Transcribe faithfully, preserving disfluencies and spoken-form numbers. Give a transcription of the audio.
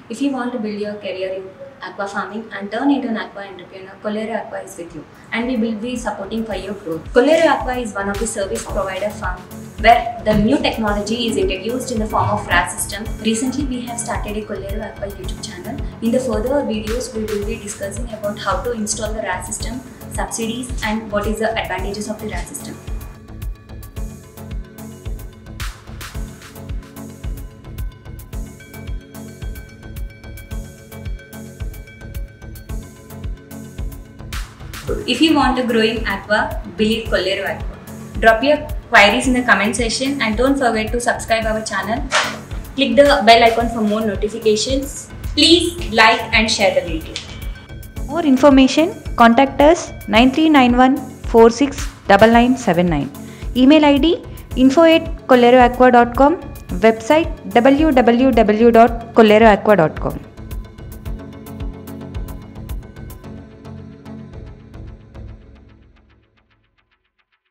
If you want to build your career in aqua farming and turn into an aqua entrepreneur, Kolero Aqua is with you, and we will be supporting for your growth. Kolero Aqua is one of the service provider farm where the new technology is introduced in the form of R A S system. Recently, we have started a Kolero Aqua YouTube channel. In the further videos, we will be discussing about how to install the R A S system, subsidies, and what is the advantages of the R A S system. If you want to grow in aqua, believe Kolero Aqua. Drop your queries in the comment section and don't forget to subscribe our channel. Click the bell icon for more notifications. Please like and share the video. For more information, contact us nine three nine one four six nine nine seven nine. Email I D info at kolero aqua dot com. Website w w w dot kolero aqua dot com.